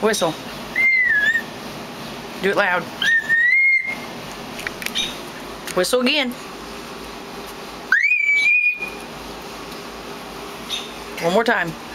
Whistle. Do it loud. Whistle again. One more time.